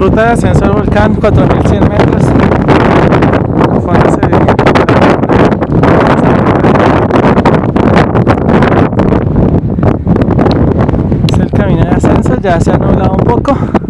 ruta de ascenso al volcán, 4100 metros. Al fondo se ve es el camino de ascenso, ya se ha nublado un poco.